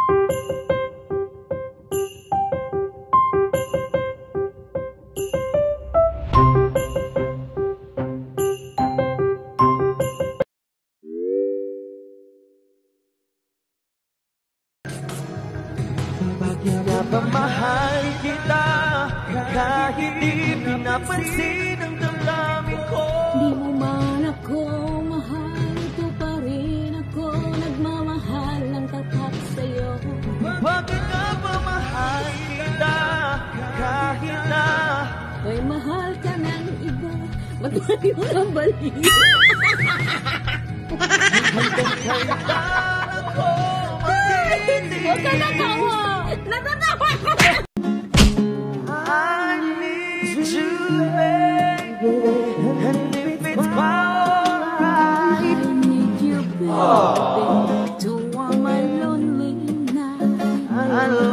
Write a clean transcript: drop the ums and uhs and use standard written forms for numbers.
Mahal kita kahit di pinapansin ang damdamin ko. Di mo man ako mahal, ito pa rin ako nagmamahal ng tapat sa'yo. Bakit ka ba mahal kita kahit na may mahal ka ng iba? Ba't tayo ang bali? hanggang kailan ako matindi? Huwag ka natawa! Natatawa ko! I need you, baby, and if it's alright, I need you, baby, to warm my lonely night. I